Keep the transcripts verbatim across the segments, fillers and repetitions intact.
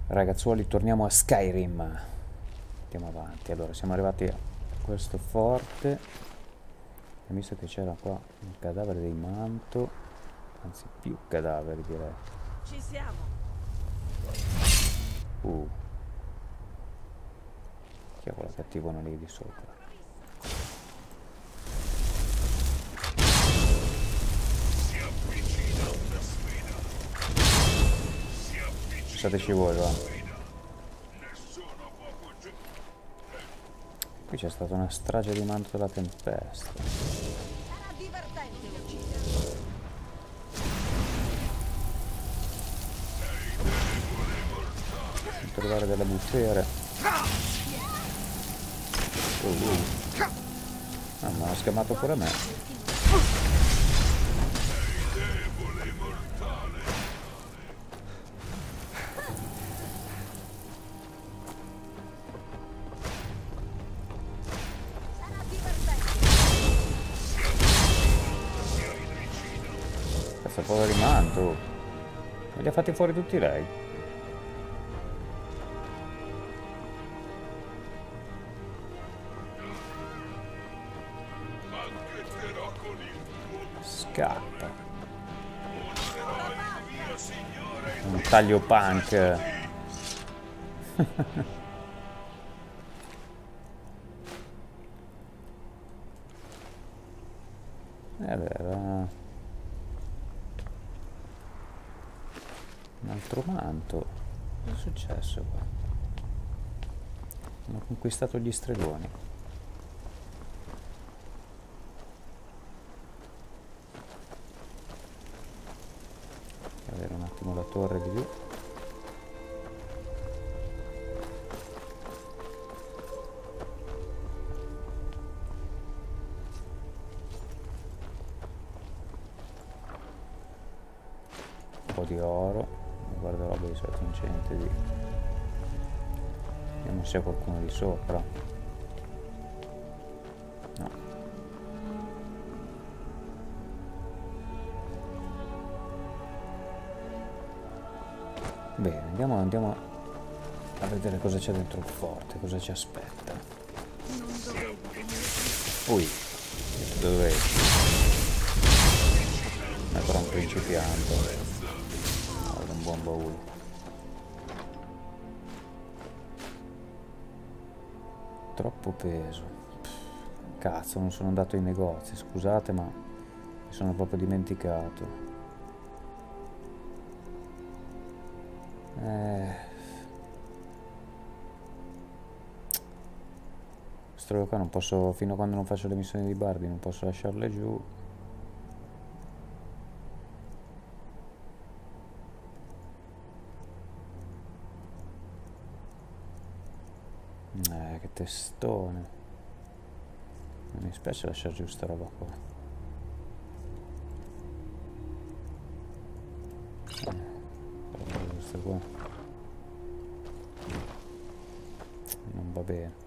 Ragazzuoli, torniamo a Skyrim. Andiamo avanti. Allora, siamo arrivati a questo forte. E visto che c'era qua il cadavere dei manto, anzi più cadaveri direi. Ci siamo. Uh. Chi è quella cattivona lì di sopra? Pensateci voi, va. Qui c'è stata una strage di manto della tempesta. Sarà divertente uccidere. Non trovare delle buffiere. Oh, uh. Ah, ma ha scamato pure me. Sarà divertente. Questo povero manto. Non li ha fatti fuori tutti lei. Scappa. Un taglio punk. Eh beh, era un altro manto. Cosa è successo qua? Hanno conquistato gli stregoni. Vedere un attimo la torre di lì. Un po' di oro. Guarderò dei solito, non c'è niente di. Vediamo se c'è qualcuno di sopra. No. Bene, andiamo, andiamo a vedere cosa c'è dentro il forte, cosa ci aspetta. Non dovevo venire. Ui, dove? Ancora un principiante. Oh, un buon baule. Troppo peso. Pff, cazzo, non sono andato ai negozi, scusate, ma mi sono proprio dimenticato. Eh. Questo qua non posso, fino a quando non faccio le missioni di Bardi, non posso lasciarle giù. Eh, che testone. Non mi spiace lasciare giù sta roba qua. Eh, questa qua. Non va bene.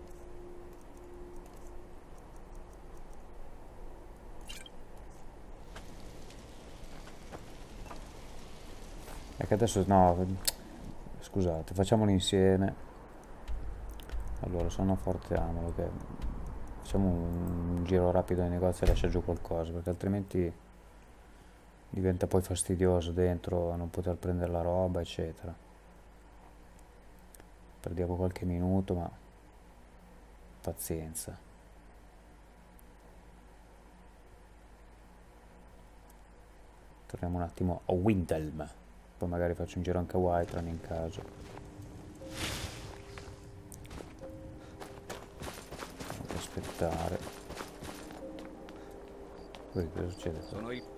È che adesso no, scusate, facciamolo insieme. Allora, sono forte amolo che facciamo un giro rapido ai negozi e lascia giù qualcosa, perché altrimenti diventa poi fastidioso dentro non poter prendere la roba, eccetera. Perdiamo qualche minuto, ma pazienza. Torniamo un attimo a Windhelm, poi magari faccio un giro anche a Whiterun in caso. Aspettare. Poi cosa succede? Sono io.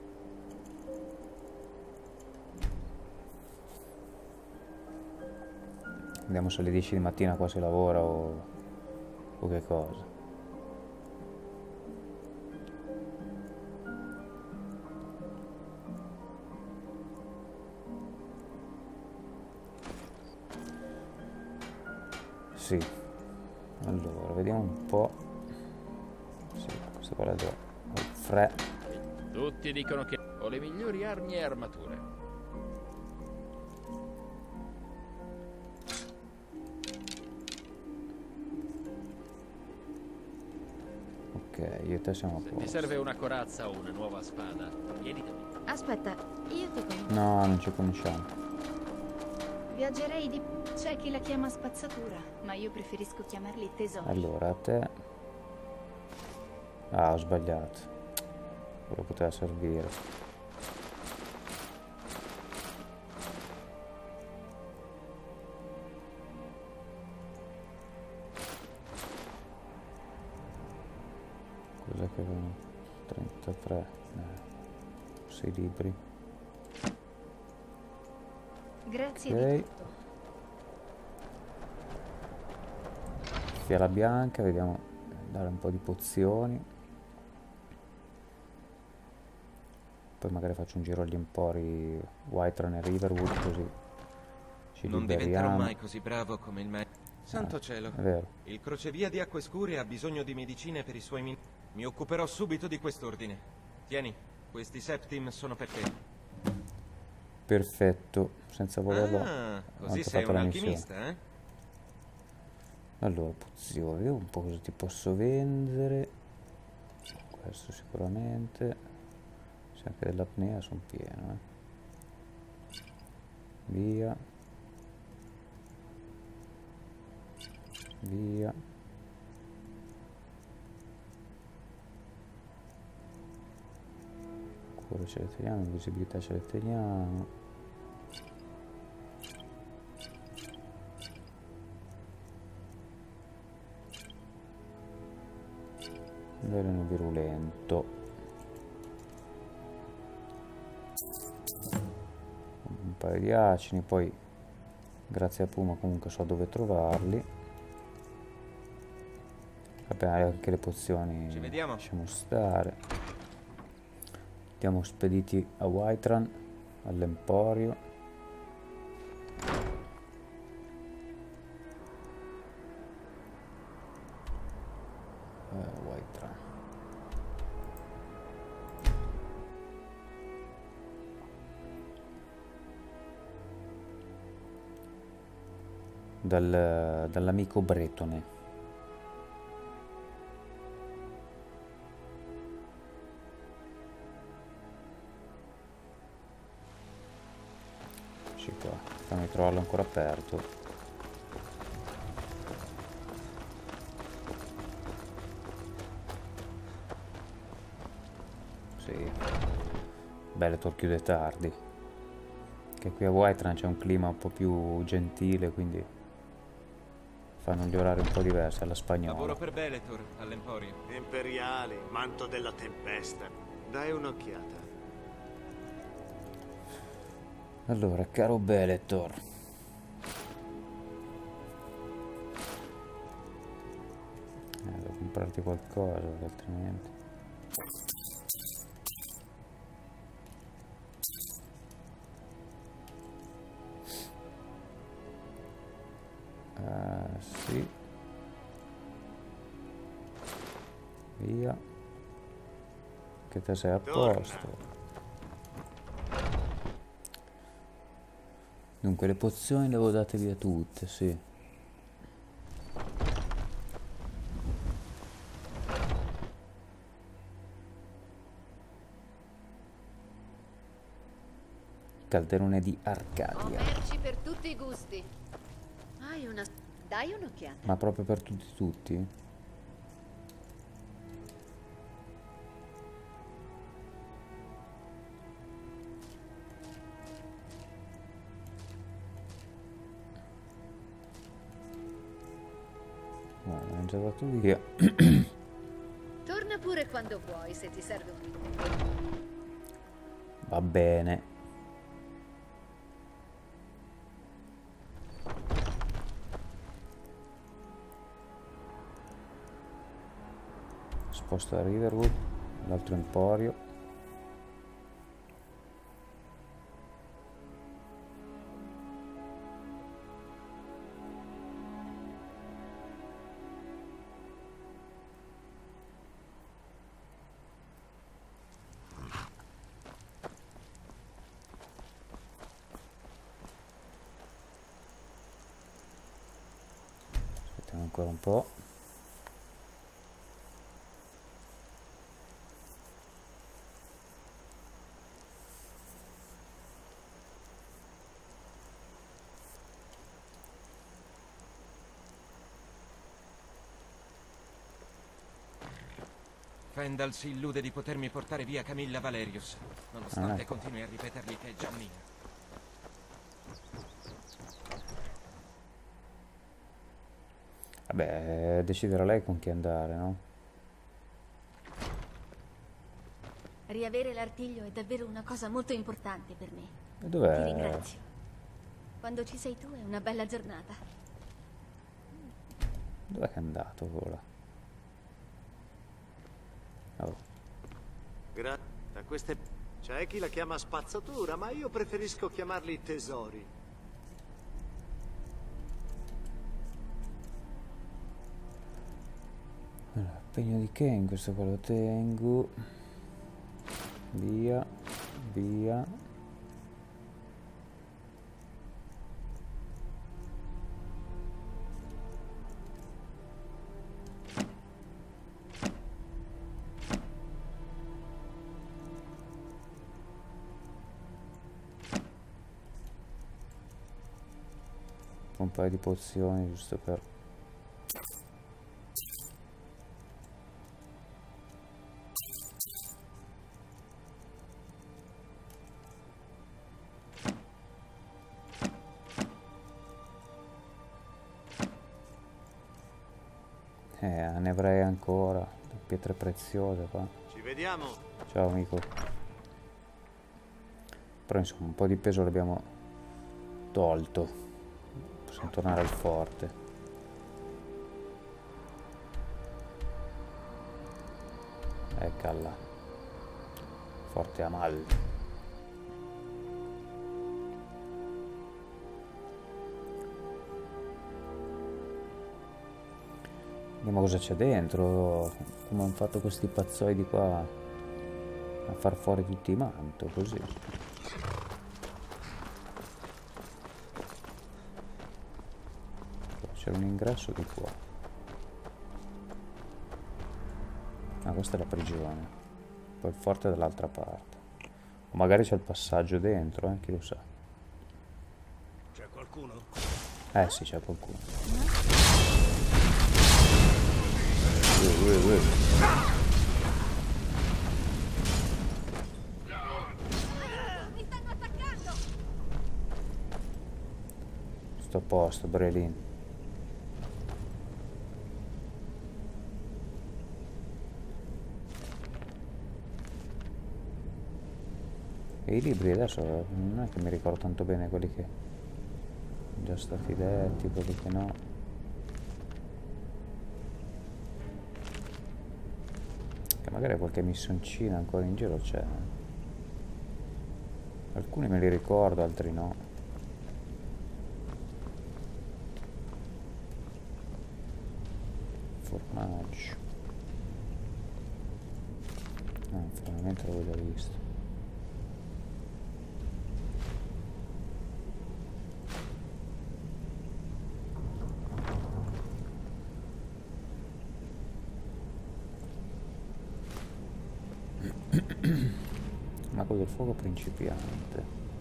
Vediamo se alle dieci di mattina qua si lavora o, o che cosa. Sì. Allora, vediamo un po'. Sì, questo qua è il Fre. Tutti dicono che ho le migliori armi e armature. Ok, io e te siamo a Se ti posto. serve una corazza o una nuova spada, vieni da me. Aspetta, io ti conosco. No, non ci conosciamo. Viaggerei di... C'è chi la chiama spazzatura, ma io preferisco chiamarli tesori. Allora, a te... Ah, ho sbagliato. Quello poteva servire. Cos'è che avevano? trentatré. Eh, sei libri. Grazie Ok. di tutto. Fiala bianca, vediamo, dare un po' di pozioni. Poi magari faccio un giro agli empori Whiterun e Riverwood, così ci Non diventerò liberiamo. mai così bravo come il me. Santo cielo. È vero. Il crocevia di acque scure ha bisogno di medicine per i suoi min... Mi occuperò subito di quest'ordine. Tieni, questi septim sono per te. Perfetto, senza volerlo. Ah, ho così anche sei fatto un la missione. alchimista, eh? Allora, pozioni, vediamo un po' cosa ti posso vendere. Questo sicuramente. Se anche dell'apnea sono pieno, eh. Via. Via. Cuore ce le teniamo, invisibilità ce le teniamo. Veleno virulento. Un paio di acini, poi grazie a Puma comunque so dove trovarli. Vabbè, anche le pozioni Ci vediamo. lasciamo stare. Andiamo spediti a Whiterun, all'Emporio. Eh, Whiterun. Dal, dall'amico bretone. Eccoci qua, fammi trovarlo ancora aperto. Sì, Bellator chiude tardi. Che qui a Whiterun c'è un clima un po' più gentile, quindi fanno gli orari un po' diversi alla spagnola. Lavoro per Bellator all'Emporio. Imperiali, manto della tempesta. Dai un'occhiata. Allora, caro Bellator, eh, devo comprarti qualcosa, altrimenti. Uh, sì. Via. Che te sei a Torna. posto. Dunque le pozioni le avevo date via tutte, sì. Calderone di Ho Arcadia. merci per tutti i gusti. Hai una... Dai un'occhiata. Ma proprio per tutti tutti? Guarda, l'ho già dato via. Torna pure quando vuoi, se ti serve un minuto. Va bene. Sposto a Riverwood, l'altro emporio. Aspettiamo ancora un po'. Fendal si illude di potermi portare via Camilla Valerius, nonostante Ah, ecco. continui a ripetergli che è già mia. Vabbè, deciderà lei con chi andare, no? Riavere l'artiglio è davvero una cosa molto importante per me. E Ti dov'è? ringrazio. Quando ci sei tu è una bella giornata. Dov'è che è andato ora? Oh. Grazie a queste... C'è chi la chiama spazzatura, ma io preferisco chiamarli tesori. Allora, pegno di Ken, questo qua lo tengo. Via, via. Un paio di pozioni giusto per... Eh, ne avrei ancora, pietre preziose qua. Ci vediamo. Ciao amico. Però insomma un po' di peso l'abbiamo tolto. Possiamo tornare al forte. Eccola. Forte Amal. Vediamo cosa c'è dentro. Come hanno fatto questi pazzoidi qua a far fuori tutti i manto, così. C'è un ingresso di qua. Ah, questa è la prigione. Poi il forte è dall'altra parte. O magari c'è il passaggio dentro, eh, chi lo sa. C'è qualcuno? Eh sì, c'è qualcuno. Ue, ue, ue. Mi stanno attaccando! Sto a posto, Brelin. E i libri adesso non è che mi ricordo tanto bene quelli che sono già stati detti, quelli che no. Che magari qualche missioncina ancora in giro c'è. Alcuni me li ricordo, altri no. Formaggio. No, finalmente l'avevo già visto. Mago del fuoco principiante.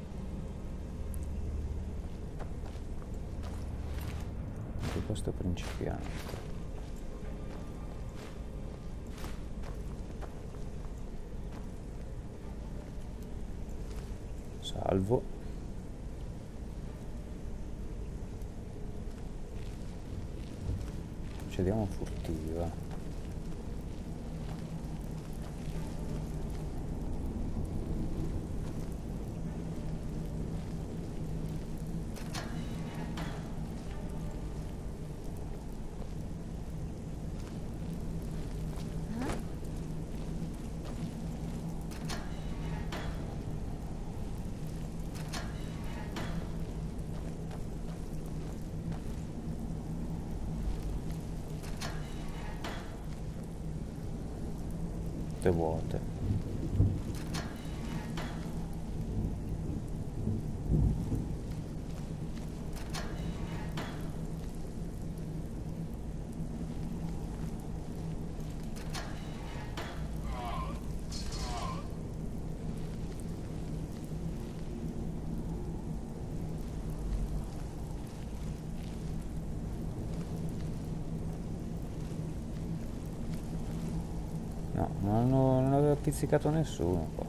Anche questo è principiante. Salvo. Procediamo furtiva. Tutte vuote. No, hanno, non aveva pizzicato nessuno qua.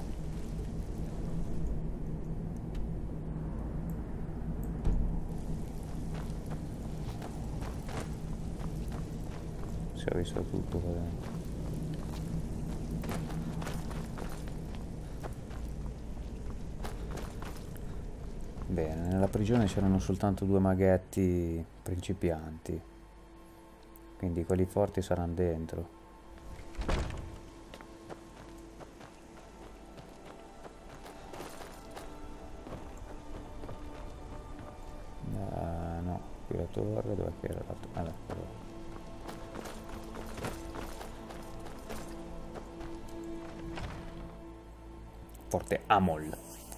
Si è visto tutto qua dentro. Bene, nella prigione c'erano soltanto due maghetti principianti, quindi quelli forti saranno dentro. Uh, no, qui la torre, dove che era la torre? Ah, no, quello. Forte Amol.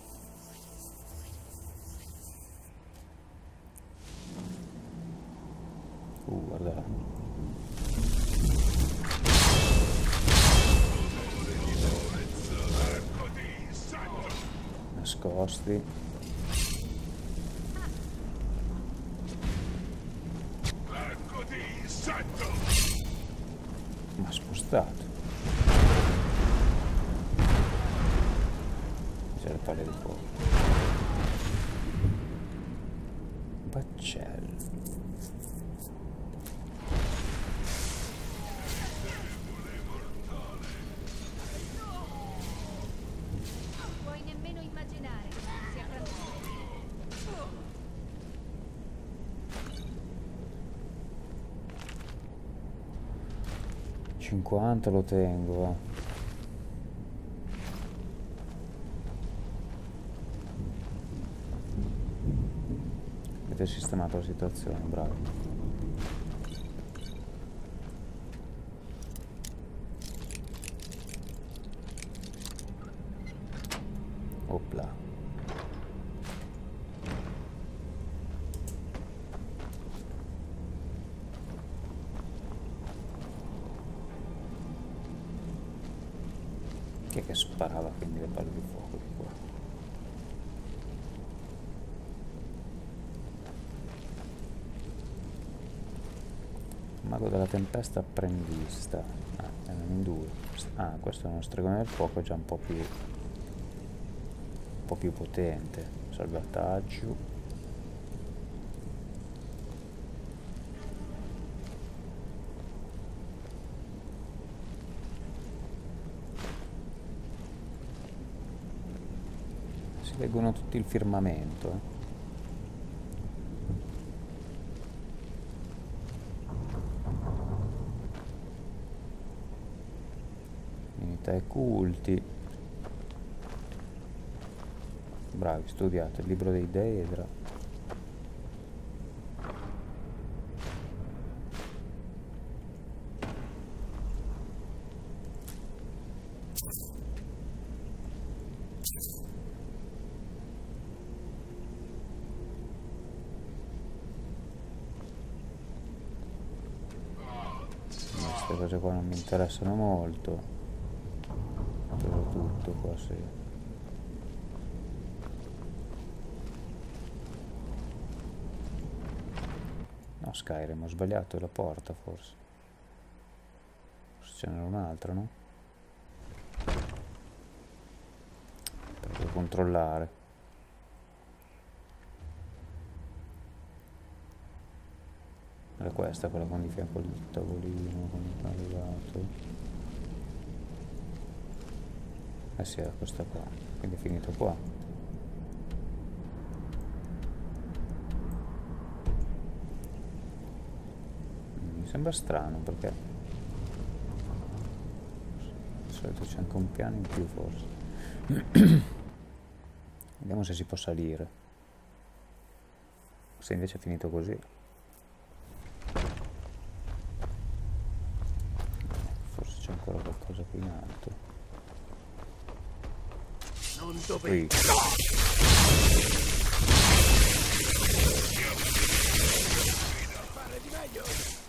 Uh, guarda. Nascosti. Ma spostato. C'è le palle di fuoco. Baccello. cinquanta lo tengo, eh. Avete sistemato la situazione, bravi. Opla. Chi è che sparava quindi le palle di fuoco di qua? Mago della tempesta apprendista. Ah, erano in due. Ah, questo è uno stregone del fuoco, è già un po' più un po' più potente. Salvataggio. Leggono tutti il firmamento, eh. Unità e culti. Bravi, studiate il libro dei dei ed era... Queste cose qua non mi interessano molto. Trovo tutto qua, sì. No, Skyrim, ho sbagliato la porta forse. Forse ce n'era un'altra, no? Devo controllare. Era questa quella con di fianco il tavolino, quando è arrivato. Eh sì, era questa qua, quindi è finito qua. Mi sembra strano perché di solito c'è anche un piano in più forse. Vediamo se si può salire. Se invece è finito così. Forse c'è ancora qualcosa qui in alto. Non dovevi. Fare di meglio.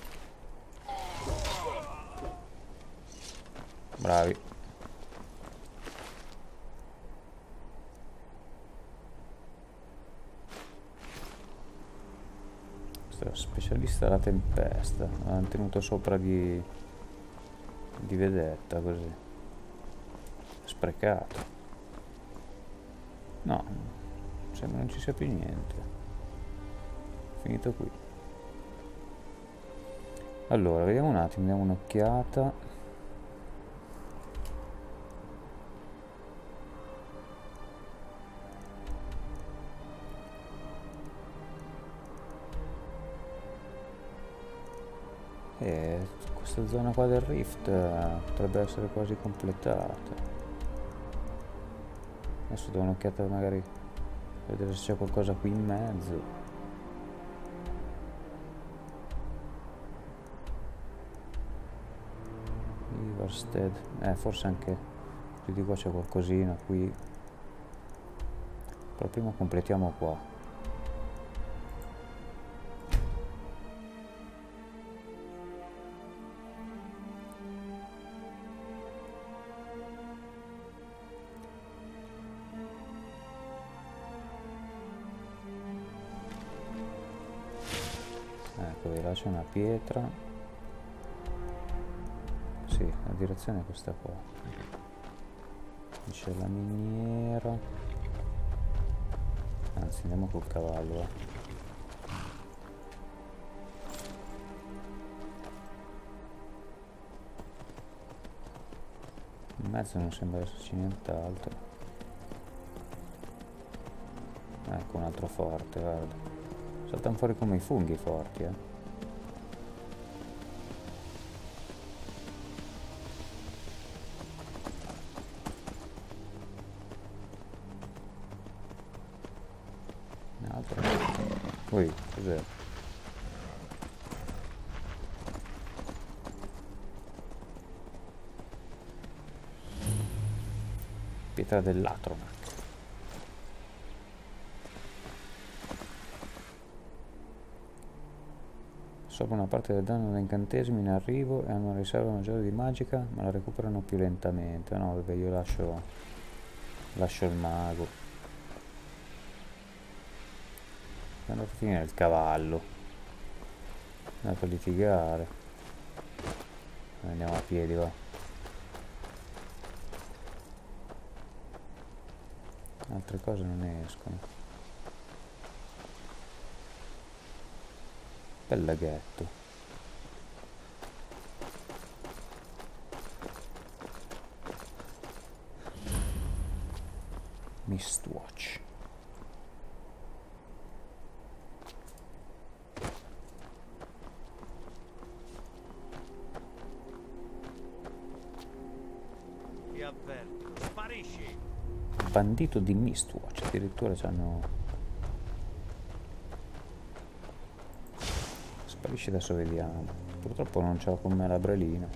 Bravi. Questo è lo specialista della tempesta. L'hanno tenuto sopra di di vedetta così. sprecato. No, sembra non ci sia più niente. Finito qui. Allora, vediamo un attimo, diamo un'occhiata. E questa zona qua del rift eh, potrebbe essere quasi completata. Adesso do un'occhiata magari per vedere se c'è qualcosa qui in mezzo. Ivarstead, eh forse anche più di qua c'è qualcosina qui, però prima completiamo qua. Ecco, di là c'è una pietra. Sì, la direzione è questa qua. C'è la miniera. Anzi, andiamo col cavallo. Eh. In mezzo non sembra esserci nient'altro. Ecco un altro forte, guarda. Saltano fuori come i funghi forti, eh. Un altro. Ui, cos'è? Pietra dell'Atronac. Sopra una parte del danno da incantesimi in arrivo e hanno una riserva maggiore di magica, ma la recuperano più lentamente. No, vabbè, io lascio lascio il mago. È andato a finire il cavallo. È andato a litigare. Andiamo a piedi, va. Altre cose non escono. Bel laghetto. Mistwatch. Ti avverto, sparisci! Bandito di Mistwatch, addirittura c'hanno... Sparisci, adesso vediamo. Purtroppo non ce l'ho con me la brelina.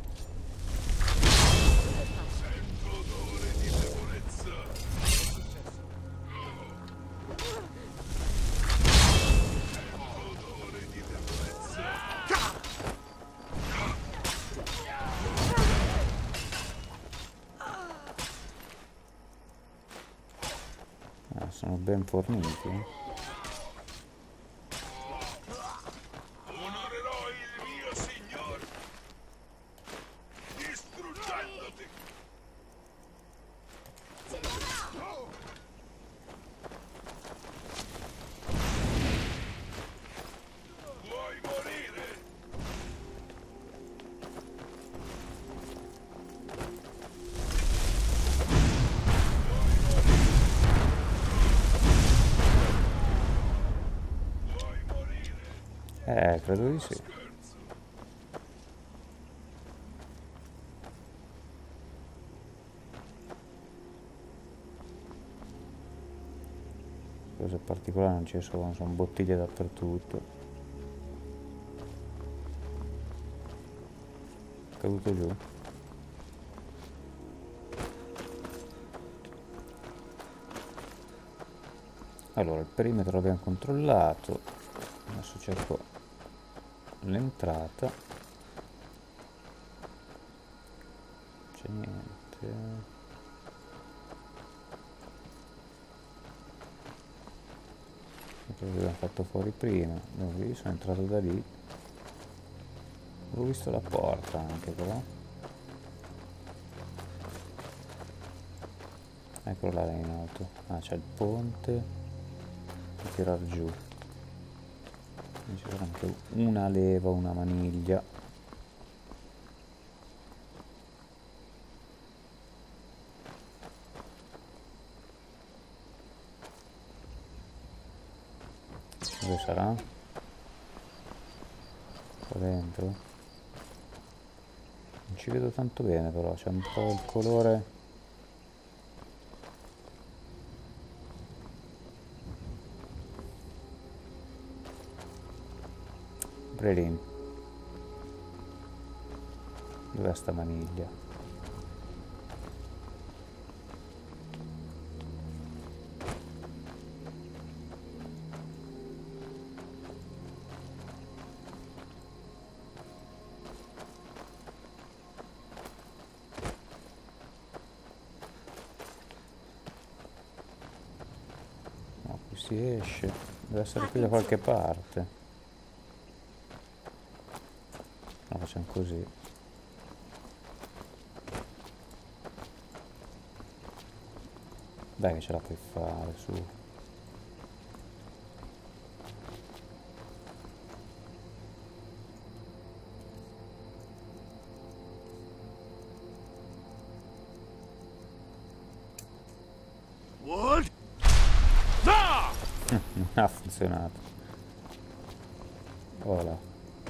Ah, sono ben forniti, eh. Eh, credo di sì. Cose particolari non ci sono, sono bottiglie dappertutto. È caduto giù. Allora, il perimetro l'abbiamo controllato. Adesso cerco l'entrata. C'è niente. L'abbiamo fatto fuori prima. Io sono entrato da lì. Avevo visto la porta anche, però. Eccolo là in alto. Ah, c'è il ponte da tirar giù. Ci sarà anche una leva, una maniglia. Dove sarà? Qua dentro? Non ci vedo tanto bene, però c'è un po' il colore. Brelin. Dov'è sta maniglia? No, qui si esce. Deve essere qui da qualche parte. No, facciamo così. Dai che ce la puoi fare, su. What? No! Non ha funzionato. Voilà.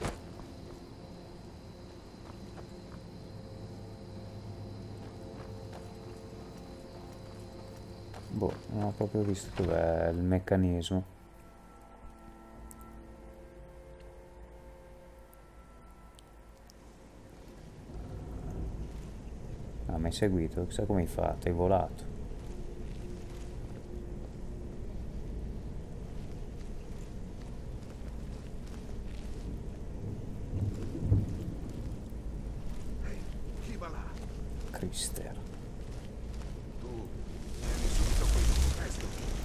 Boh, non ho proprio visto dov'è il meccanismo. Ah, mi hai seguito? Chissà come hai fatto, hai volato. Chi va là? Crister. Tu vieni subito qui, presto.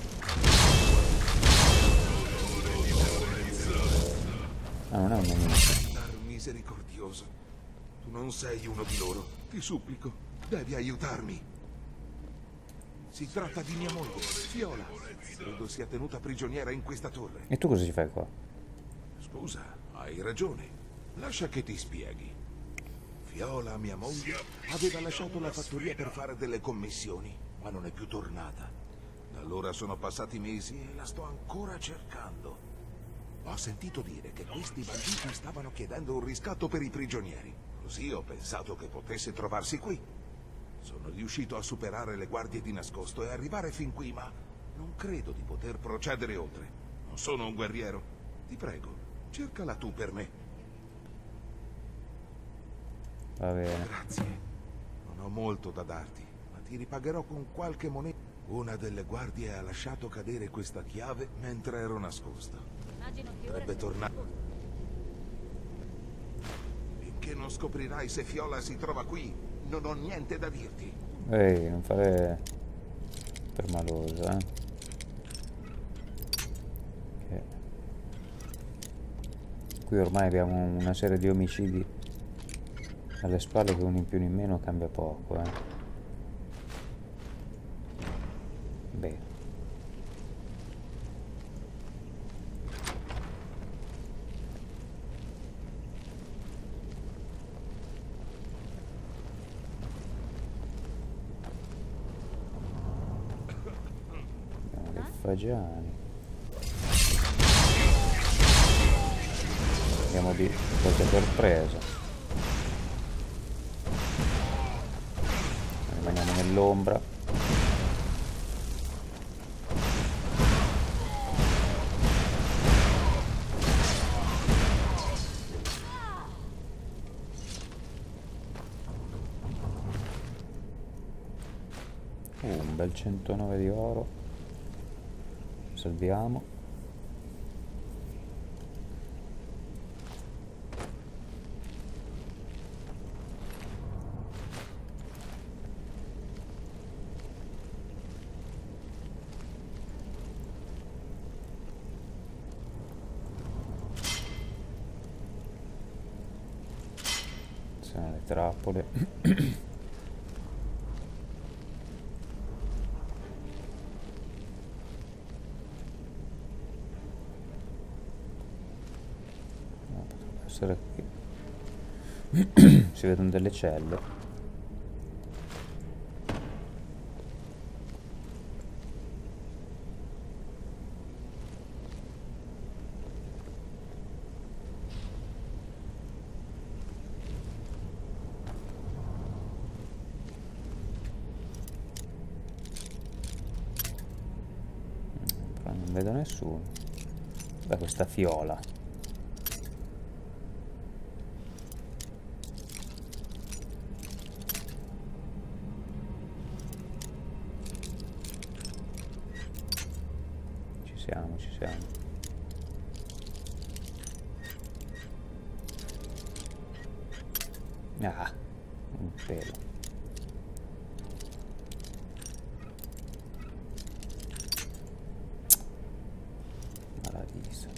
Ah, non è un nemico. Dar misericordioso. Tu non sei uno di loro. Ti supplico, devi aiutarmi. Si tratta di mia moglie, Fiola. Credo sia tenuta prigioniera in questa torre. E tu cosa ci fai qua? Scusa, hai ragione. Lascia che ti spieghi. Fiola, mia moglie, aveva lasciato la fattoria per fare delle commissioni, ma non è più tornata. Da allora sono passati mesi e la sto ancora cercando. Ho sentito dire che questi banditi stavano chiedendo un riscatto per i prigionieri. Così ho pensato che potesse trovarsi qui. Sono riuscito a superare le guardie di nascosto e arrivare fin qui, ma non credo di poter procedere oltre. Non sono un guerriero. Ti prego, cercala tu per me. Va bene. Grazie. Non ho molto da darti, ma ti ripagherò con qualche moneta. Una delle guardie ha lasciato cadere questa chiave mentre ero nascosto. Dovrebbe tornare. Finché non scoprirai se Fiola si trova qui, non ho niente da dirti. Ehi, non fare per maloso, eh. Che... Qui ormai abbiamo una serie di omicidi alle spalle che uno in più o in meno cambia poco, eh. Bene. Abbiamo dei fagiani. Andiamo di qualche sorpresa. Rimaniamo nell'ombra. Uh, un bel centonove di oro. Salviamo. Le trappole. essere qui. Si vedono delle celle. Però non vedo nessuno. Beh, questa fiola. Siamo, ci siamo. Ah, un pelo. Maladisa.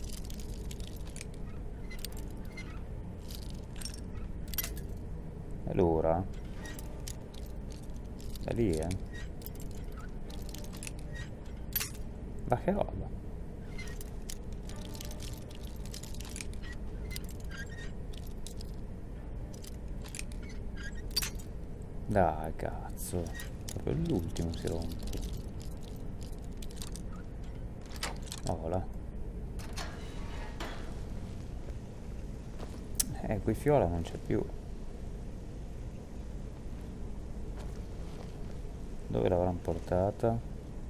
E l'ora? È lì, eh? Ma che roba? Dai, cazzo. Proprio l'ultimo si rompe. Oh là. Eh, qui Fiola non c'è più. Dove l'avranno portata?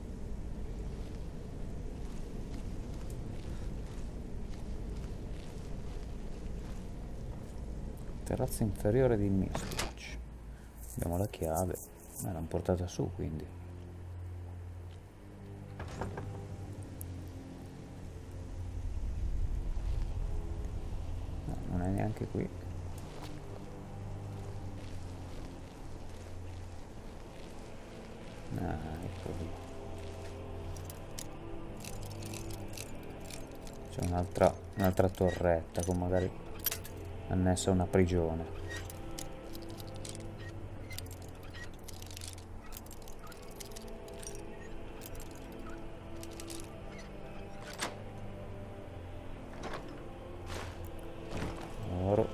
Terrazza inferiore di Mistwatch. Abbiamo la chiave. Ma l'hanno portata su, quindi. No, non è neanche qui. Ah, ecco lì. C'è un'altra un'altra torretta con magari annessa a una prigione. Oro.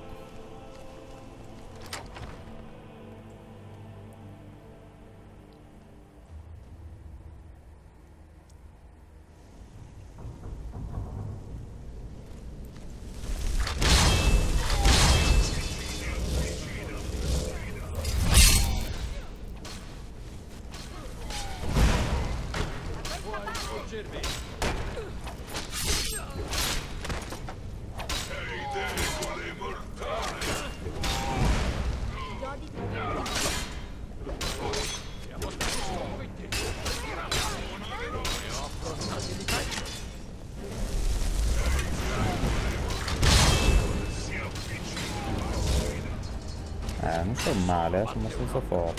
Eh, non sono male, eh, sono abbastanza forti.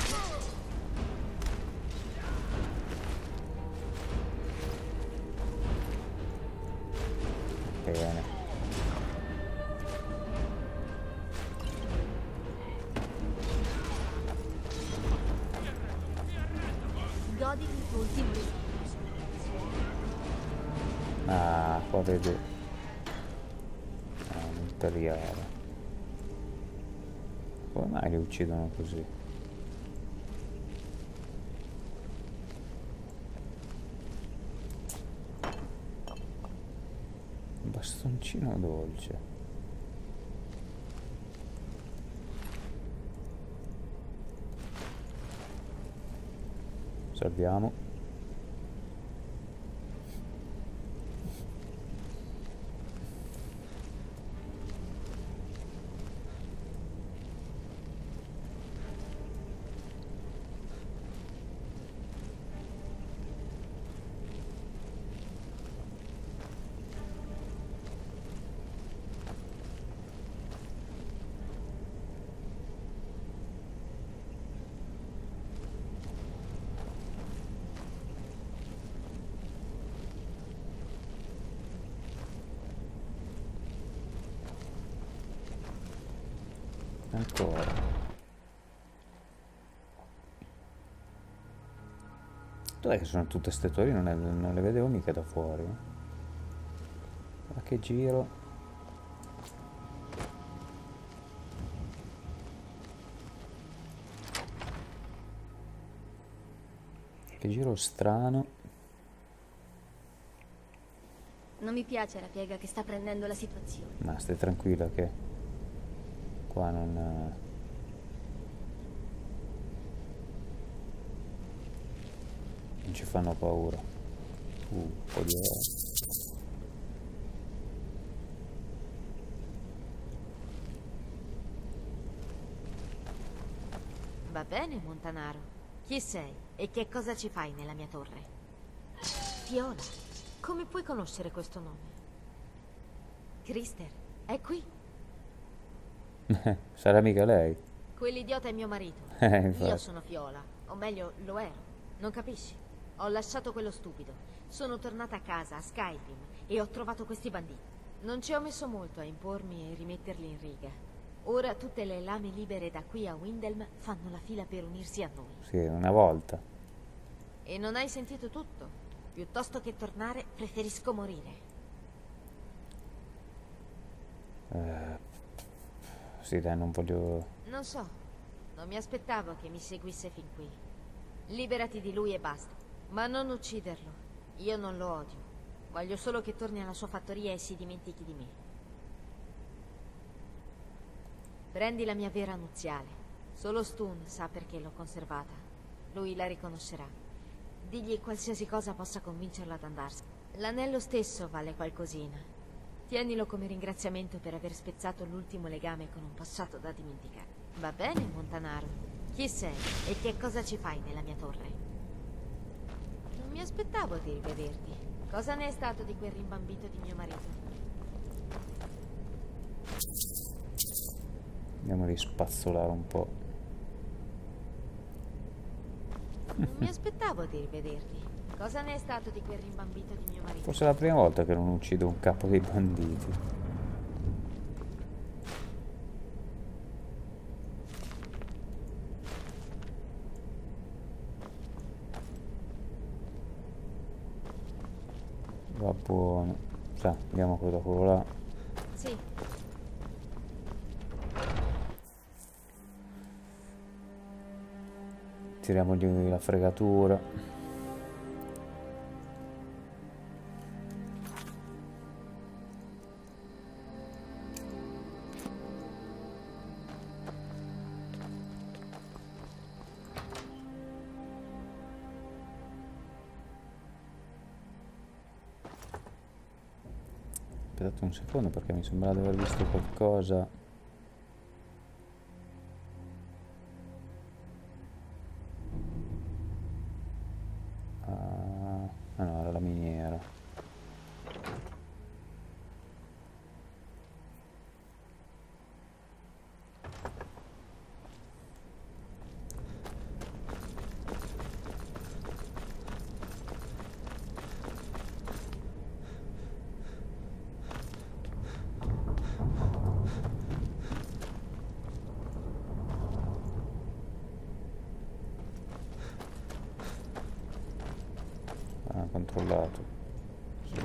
Bene. Godi il tuo ultimo respiro. Ah, qua vedi. Ah, un terriero. Come mai li uccidono così? Un bastoncino dolce. Salviamo. Ancora. Dov'è che sono tutte ste torri? Non, non le vedevo mica da fuori. Ma che giro. Che giro strano. Non mi piace la piega che sta prendendo la situazione. Ma stai tranquilla che qua non... non ci fanno paura. Uh, un po' di oro. Va bene, Montanaro. Chi sei e che cosa ci fai nella mia torre? Fiola, come puoi conoscere questo nome? Krister, è qui. Sarà mica lei? Quell'idiota è mio marito. Eh, Io infatti. sono Fiola, o meglio, lo ero. Non capisci? Ho lasciato quello stupido. Sono tornata a casa, a Skyrim, e ho trovato questi banditi. Non ci ho messo molto a impormi e rimetterli in riga. Ora tutte le lame libere da qui a Windhelm fanno la fila per unirsi a noi. Sì, una volta. E non hai sentito tutto? Piuttosto che tornare, preferisco morire. Eh, sì, dai, non voglio... Non so, non mi aspettavo che mi seguisse fin qui. Liberati di lui e basta. Ma non ucciderlo. Io non lo odio. Voglio solo che torni alla sua fattoria e si dimentichi di me. Prendi la mia vera nuziale. Solo Stun sa perché l'ho conservata. Lui la riconoscerà. Digli qualsiasi cosa possa convincerlo ad andarsene. L'anello stesso vale qualcosina. Tienilo come ringraziamento per aver spezzato l'ultimo legame con un passato da dimenticare. Va bene, Montanaro. Chi sei e che cosa ci fai nella mia torre? Non mi aspettavo di rivederti. Cosa ne è stato di quel rimbambito di mio marito? Andiamo a rispazzolare un po'. Non mi aspettavo di rivederti. Cosa ne è stato di quel rimbambito di mio marito? Forse è la prima volta che non uccido un capo dei banditi. Va buono. Sa, andiamo quello da quello là. Sì. Tiriamogli la fregatura. Aspettate un secondo perché mi sembrava di aver visto qualcosa. Ah no, era la miniera. Ah, controllato. Sì.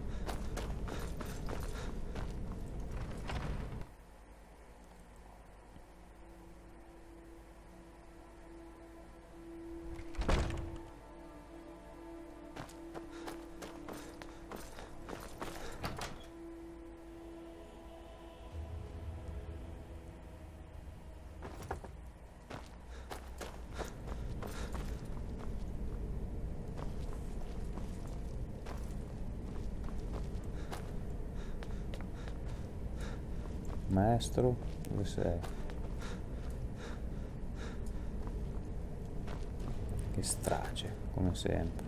Maestro, dove sei? Che strage, come sempre.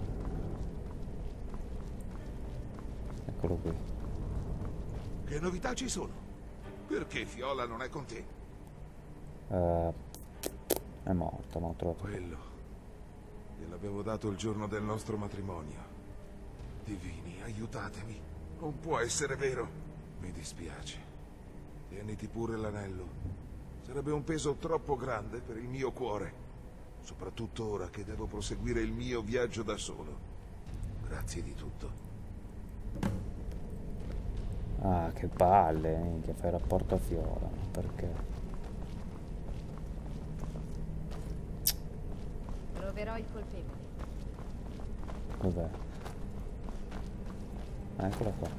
Eccolo qui. Che novità ci sono? Perché Fiola non è con te? Uh, è morta, ma ho trovato. Quello. Gliel'avevo dato il giorno del nostro matrimonio. Divini, aiutatemi. Non può essere vero. Mi dispiace. Tieniti pure l'anello. Sarebbe un peso troppo grande per il mio cuore. Soprattutto ora che devo proseguire il mio viaggio da solo. Grazie di tutto. Ah, che palle, che fai rapporto a Fiola, perché? Troverò il colpevole. Dov'è? Ah, eccola qua.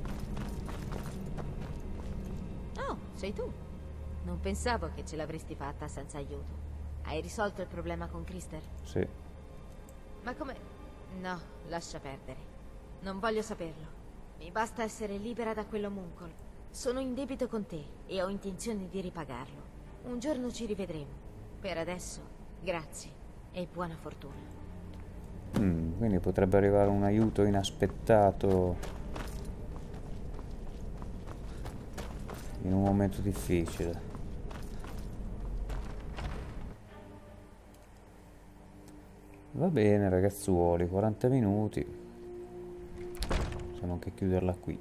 Oh, sei tu. Non pensavo che ce l'avresti fatta senza aiuto. Hai risolto il problema con Krister? Sì. Ma come... No, lascia perdere. Non voglio saperlo. Mi basta essere libera da quell'omuncolo. Sono in debito con te e ho intenzione di ripagarlo. Un giorno ci rivedremo. Per adesso, grazie e buona fortuna. Mm, quindi potrebbe arrivare un aiuto inaspettato in un momento difficile. Va bene ragazzuoli, quaranta minuti. Possiamo anche chiuderla qui.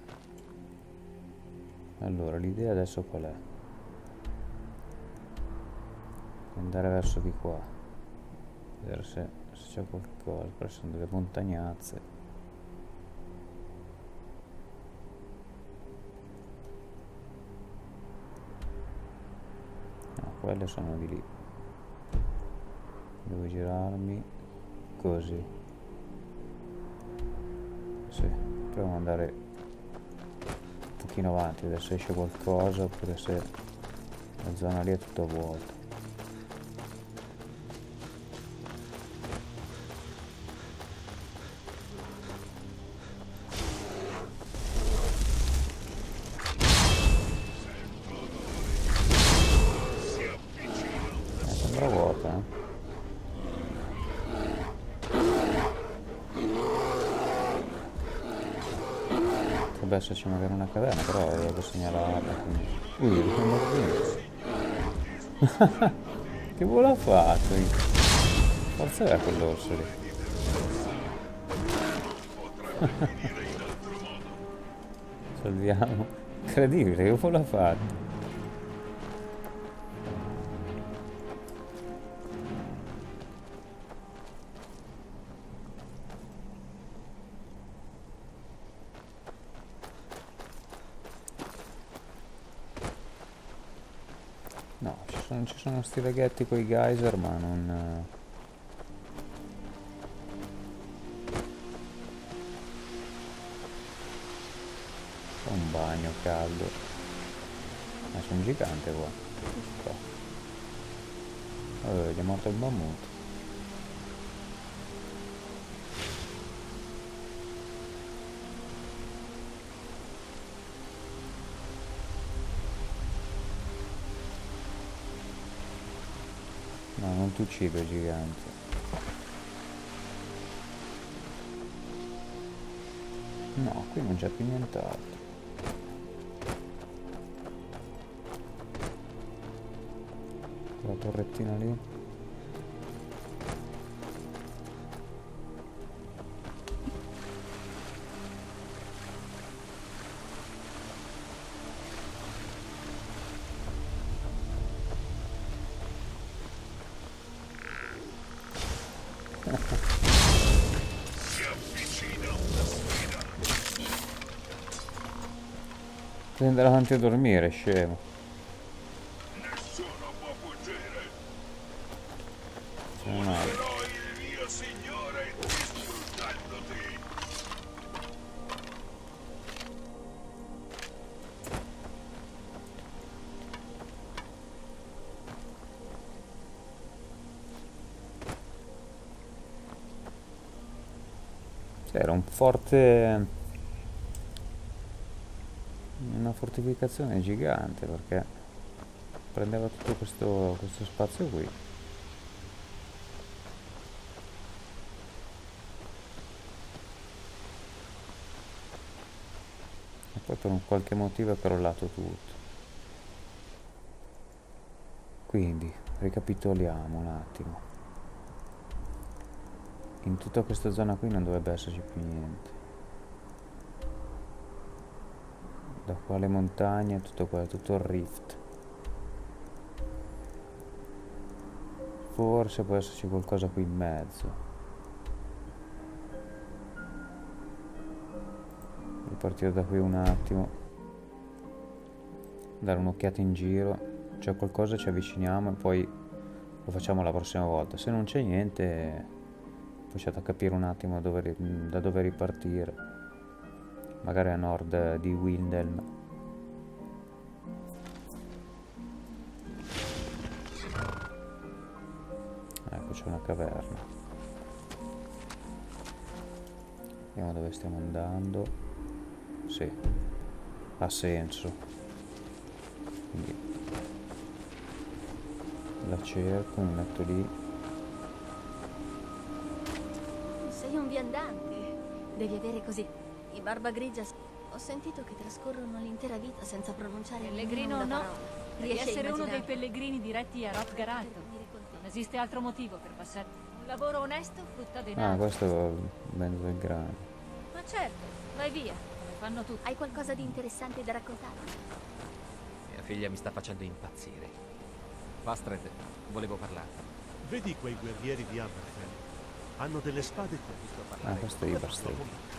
Allora, l'idea adesso qual è? Andare verso di qua. Vedere se, se c'è qualcosa. Però sono delle montagnazze. No, quelle sono di lì. Devo girarmi così. Sì, proviamo ad andare un pochino avanti, vedere se esce qualcosa oppure se la zona lì è tutta vuota. Eh, sembra vuota, eh? Potrebbe esserci magari una caverna, però devo segnalarla, quindi... Ui, sono qui. Che volo ha fatto? Forza era quell'orso lì. Salviamo. Incredibile, che volo ha fatto? No, ci sono, ci sono sti laghetti con i geyser, ma non... un bagno caldo. Ma sono gigante qua. Allora, gli è morto il mammut. No, non ti uccido i giganti. No, qui non c'è più nient'altro. La torrettina lì. Devi andare avanti a dormire, scemo. Nessuno può fuggire. C'è un altro. Però il mio signore distruggendoti. Era un forte... una fortificazione gigante perché prendeva tutto questo, questo spazio qui. E poi per un qualche motivo è crollato tutto. Quindi ricapitoliamo un attimo. In tutta questa zona qui non dovrebbe esserci più niente. Da quale montagna, tutto qua, tutto il rift. Forse può esserci qualcosa qui in mezzo. Ripartire da qui un attimo. Dare un'occhiata in giro. C'è qualcosa, ci avviciniamo e poi lo facciamo la prossima volta. Se non c'è niente, Poi c'è da capire un attimo dove ri- da dove ripartire. Magari a nord di Windhelm. Ecco, c'è una caverna. Vediamo dove stiamo andando. Sì, ha senso. Quindi la cerco, mi metto lì. Sei un viandante. Devi avere così. I Barba Grigia. Ho sentito che trascorrono l'intera vita senza pronunciare Pellegrino o nemmeno no, una parola. devi Riesci a essere uno dei immaginare? pellegrini diretti a Hrothgar. Non esiste altro motivo per passare. Un lavoro onesto frutta denaro. Ah, questo vende del grano. Ma certo, vai via, come fanno tutti. Hai qualcosa di interessante da raccontare? Mia figlia mi sta facendo impazzire. Vastred, volevo parlare. Vedi quei guerrieri di Hammerfell? Hanno delle spade qua. Ah, questo è Ivarstead.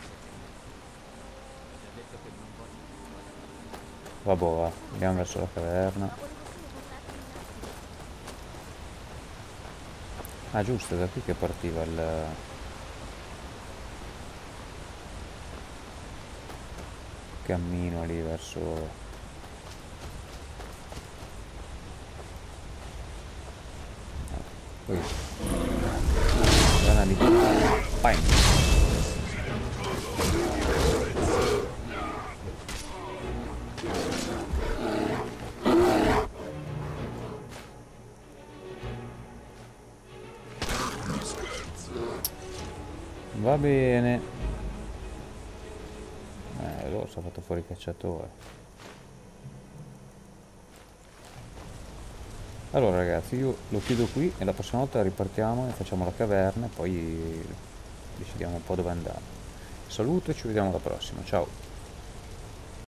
Vabbè, va, andiamo verso la caverna. Ah, giusto, è da qui che partiva il... cammino lì verso... Ah, poi... Zona di... Vai! Va bene. Eh, loro sono fatto fuori il cacciatore. Allora ragazzi, io lo chiudo qui e la prossima volta ripartiamo e facciamo la caverna e poi decidiamo un po' dove andare. Saluto e ci vediamo alla prossima. Ciao.